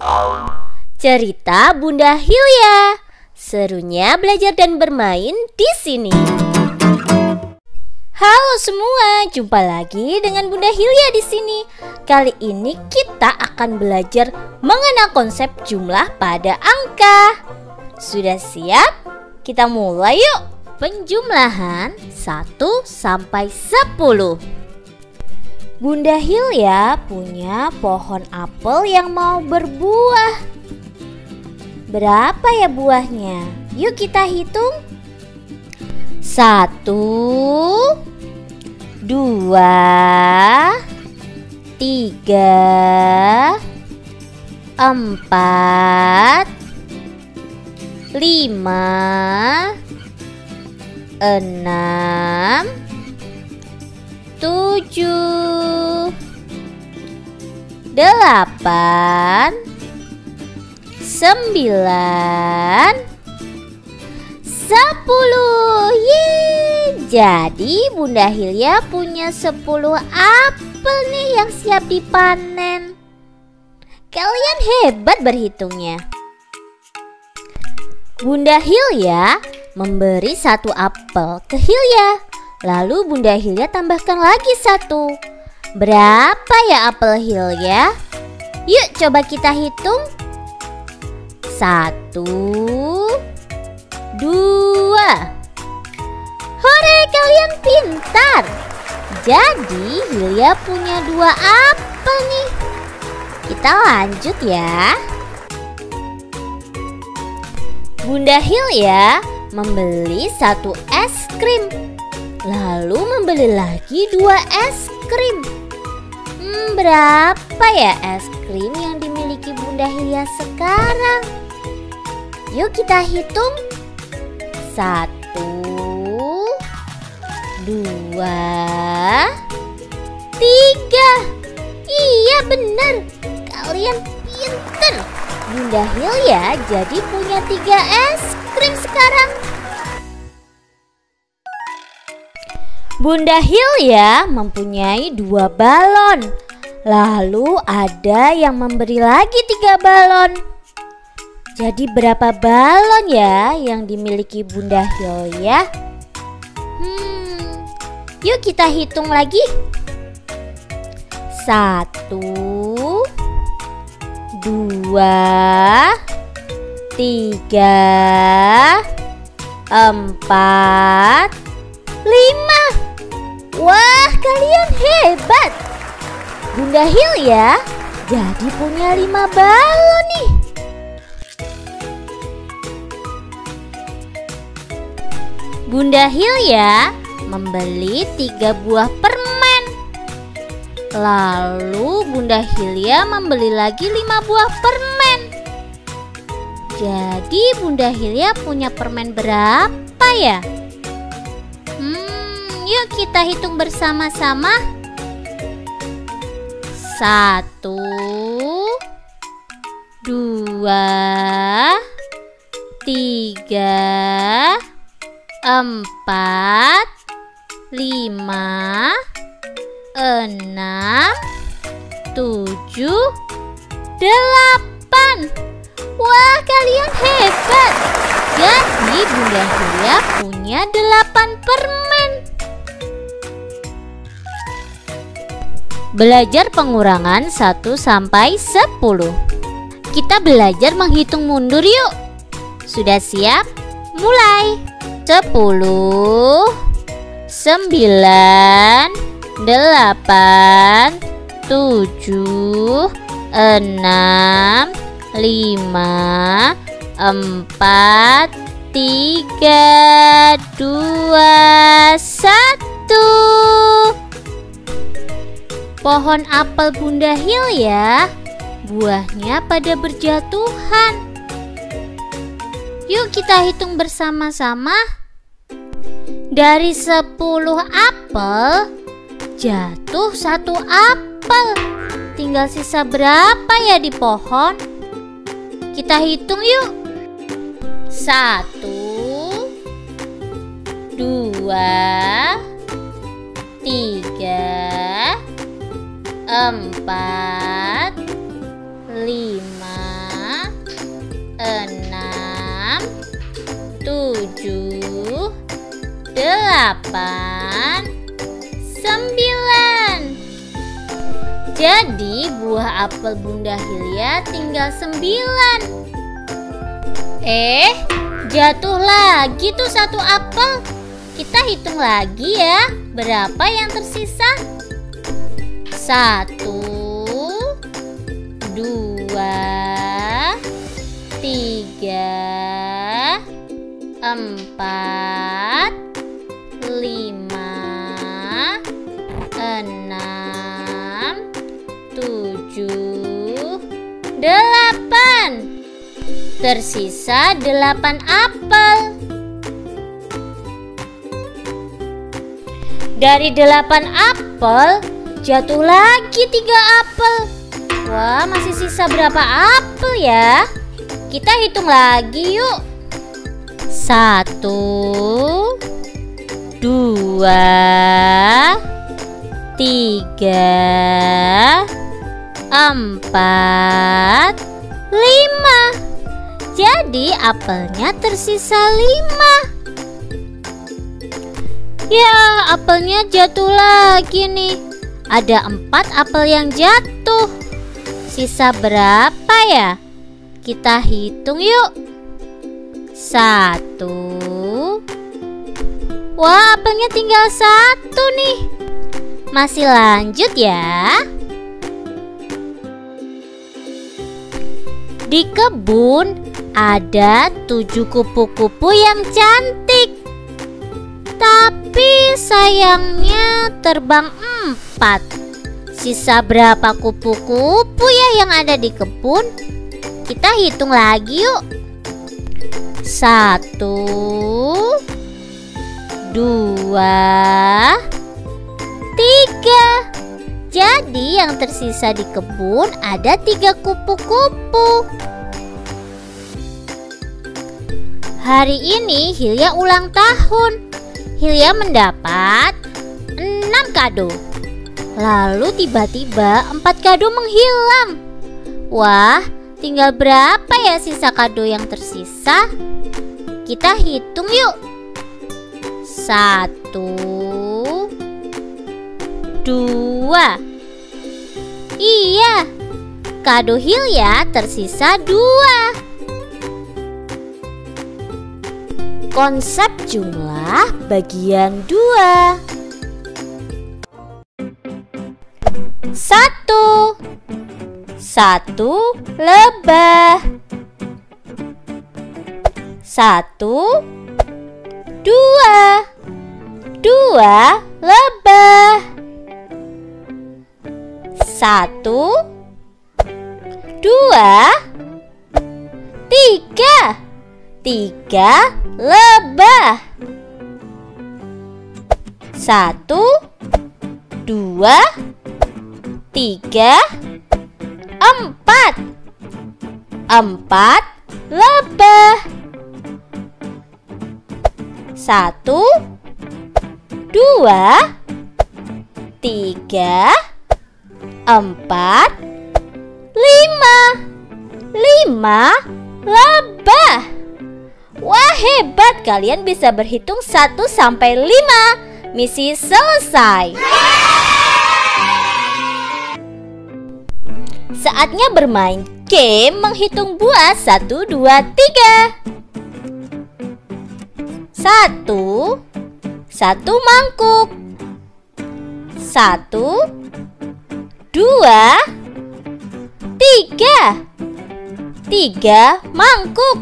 Cerita Bunda Hilya. Serunya belajar dan bermain di sini. Halo semua, jumpa lagi dengan Bunda Hilya di sini. Kali ini kita akan belajar mengenal konsep jumlah pada angka. Sudah siap? Kita mulai yuk. Penjumlahan 1 sampai 10. Bunda Hilya punya pohon apel yang mau berbuah. Berapa ya buahnya? Yuk kita hitung. 1, 2, 3, 4, 5, 6, 7, 8, 9, 10. Yeay! Jadi Bunda Hilya punya 10 apel nih yang siap dipanen. Kalian hebat berhitungnya. Bunda Hilya memberi 1 apel ke Hilya. Lalu Bunda Hilya tambahkan lagi 1. Berapa ya apel Hilya? Yuk coba kita hitung. 1, 2. Hore, kalian pintar. Jadi Hilya punya 2 apel nih. Kita lanjut ya. Bunda Hilya membeli 1 es krim. Lalu membeli lagi 2 es krim. Berapa ya es krim yang dimiliki Bunda Hilya sekarang? Yuk kita hitung. 1, 2, 3. Iya benar, kalian pinter. Bunda Hilya jadi punya 3 es krim sekarang. Bunda Hilya mempunyai 2 balon. Lalu ada yang memberi lagi 3 balon. Jadi berapa balon ya yang dimiliki Bunda Hilya? Yuk kita hitung lagi. 1, 2, 3, 4, 5. Wah, kalian hebat. Bunda Hilya jadi punya 5 balon nih. Bunda Hilya membeli 3 buah permen. Lalu Bunda Hilya membeli lagi 5 buah permen. Jadi Bunda Hilya punya permen berapa ya? Yuk kita hitung bersama-sama. 1, 2, 3, 4, 5, 6, 7, 8. Wah, kalian hebat. Jadi Bunda Hilya punya 8 permen. Belajar pengurangan 1 sampai 10. Kita belajar menghitung mundur yuk. Sudah siap? Mulai. 10, 9, 8, 7, 6, 5, 4, 3, 2, 1. Pohon apel Bunda Hilya, buahnya pada berjatuhan. Yuk kita hitung bersama-sama. Dari 10 apel, jatuh 1 apel. Tinggal sisa berapa ya di pohon? Kita hitung yuk. 1, 2, 3, 4, 5, 8, 9. Jadi buah apel Bunda Hilya tinggal 9. Jatuh lagi tuh satu apel. Kita hitung lagi ya, berapa yang tersisa? 1, 2, 3, 4, 5, 6, 7, 8. Tersisa 8 apel. Dari 8 apel jatuh lagi 3 apel. Wah, masih sisa berapa apel ya? Kita hitung lagi yuk. 1, 2, 3, 4, 5. Jadi apelnya tersisa 5. Ya, apelnya jatuh lagi nih. Ada 4 apel yang jatuh. Sisa berapa ya? Kita hitung yuk. 1. Wah, apelnya tinggal 1 nih. Masih lanjut ya. Di kebun ada 7 kupu-kupu yang cantik. Tapi sayangnya terbang 4. Sisa berapa kupu-kupu ya yang ada di kebun? Kita hitung lagi yuk. 1, 2, 3. Jadi yang tersisa di kebun ada 3 kupu-kupu. Hari ini Hilya ulang tahun. Hilya mendapat 6 kado. Lalu tiba-tiba 4 kado menghilang. Wah, tinggal berapa ya sisa kado yang tersisa? Kita hitung yuk. 1, 2. Iya, kado Hilya tersisa 2. Konsep jumlah bagian 2. 1. 1 lebah. 1, 2. 2 lebah. 1, 2, 3. 3 lebah. 1, 2, 3, 4. 4 lebah. 1, 2, 3, 4, 5. 5 lebah. Wah, hebat, kalian bisa berhitung 1 sampai 5. Misi selesai. Saatnya bermain game menghitung buah. 1, 2, 3. 1. 1 mangkuk. 1, 2, 3. 3 mangkuk.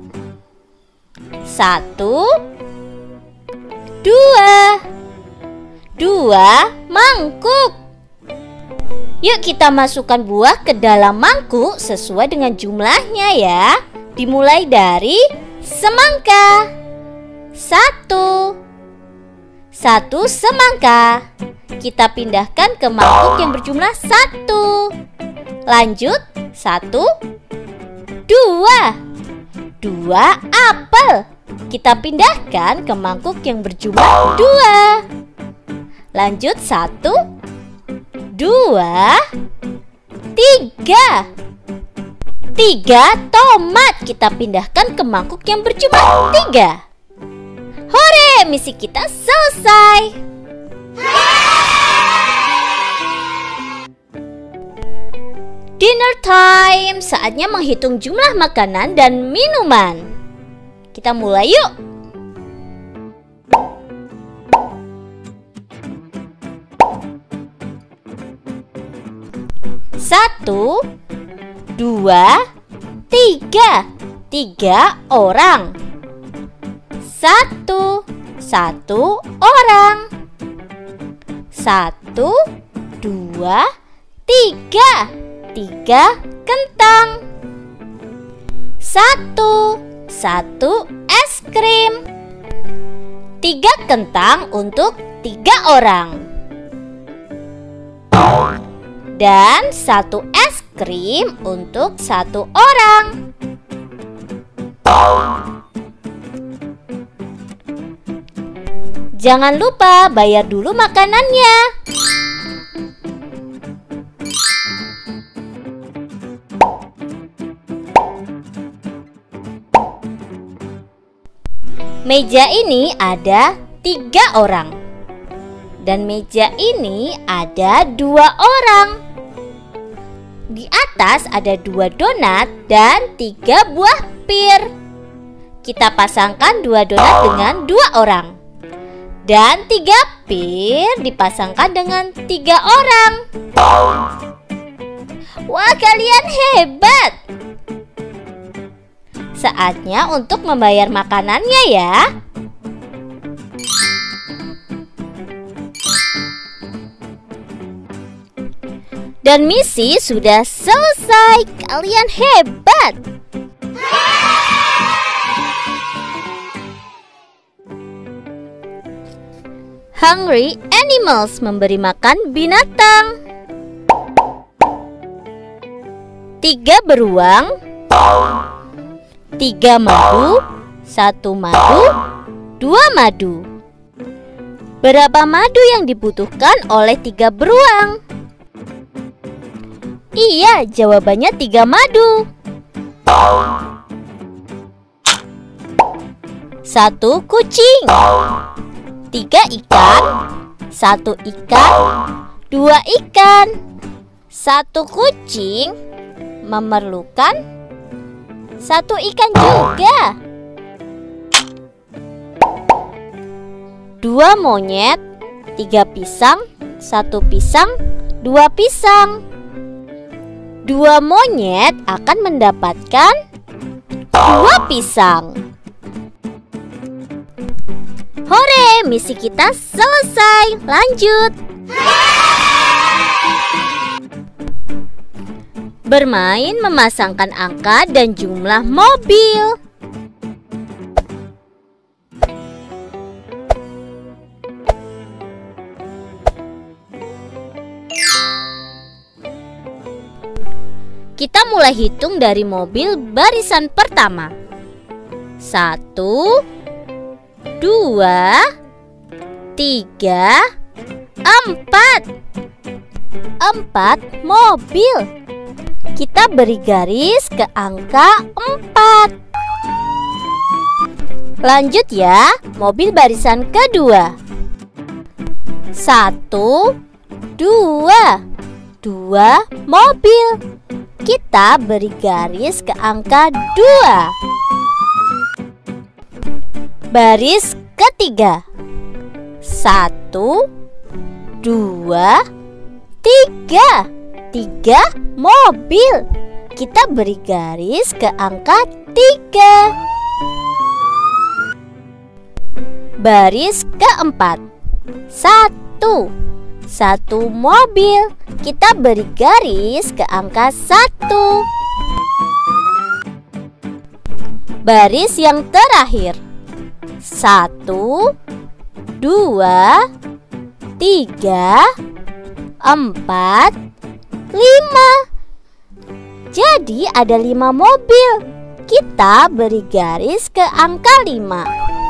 1, 2. 2 mangkuk. Yuk kita masukkan buah ke dalam mangkuk sesuai dengan jumlahnya ya. Dimulai dari semangka. 1 semangka. Kita pindahkan ke mangkuk yang berjumlah 1. Lanjut 1, 2. 2 apel. Kita pindahkan ke mangkuk yang berjumlah 2. Lanjut 1, 2, 3. 3 tomat. Kita pindahkan ke mangkuk yang berjumlah 3. Hore! Hore, misi kita selesai. Dinner time, saatnya menghitung jumlah makanan dan minuman. Kita mulai yuk. 1, 2, 3. 3 orang. 1 orang. 1, 2, 3. 3 kentang. 1 es krim. 3 kentang untuk 3 orang. Dan 1 es krim untuk 1 orang. Jangan lupa bayar dulu makanannya. Meja ini ada 3 orang. Dan meja ini ada 2 orang. Di atas ada 2 donat dan 3 buah pir. Kita pasangkan 2 donat dengan 2 orang. Dan 3 pir dipasangkan dengan 3 orang. Wah, kalian hebat! Saatnya untuk membayar makanannya ya. Dan misi sudah selesai. Kalian hebat. Hungry animals, memberi makan binatang. 3 beruang, 3 madu, 1 madu, 2 madu. Berapa madu yang dibutuhkan oleh 3 beruang? Iya, jawabannya 3 madu. 1 kucing, 3 ikan, 1 ikan, 2 ikan. 1 kucing memerlukan 1 ikan juga. 2 monyet, 3 pisang, 1 pisang, 2 pisang. 2 monyet akan mendapatkan 2 pisang. Hore, misi kita selesai. Lanjut. Bermain memasangkan angka dan jumlah mobil. Kita mulai hitung dari mobil barisan pertama. 1, 2, 3, 4. 4 mobil. Kita beri garis ke angka 4. Lanjut ya, mobil barisan kedua. 1, 2. 2 mobil. Kita beri garis ke angka 2. Baris ketiga. 1, 2, 3. 3 mobil. Kita beri garis ke angka 3. Baris keempat. 1. 1 mobil. Kita beri garis ke angka 1. Baris yang terakhir. 1, 2, 3, 4, 5. Jadi ada 5 mobil. Kita beri garis ke angka 5.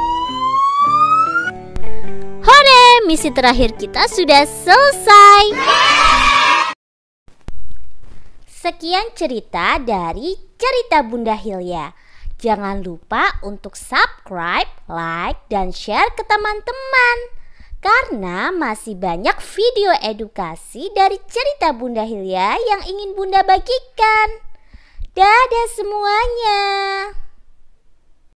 Hore, misi terakhir kita sudah selesai. Sekian cerita dari cerita Bunda Hilya. Jangan lupa untuk subscribe, like, dan share ke teman-teman. Karena masih banyak video edukasi dari cerita Bunda Hilya yang ingin Bunda bagikan. Dadah semuanya.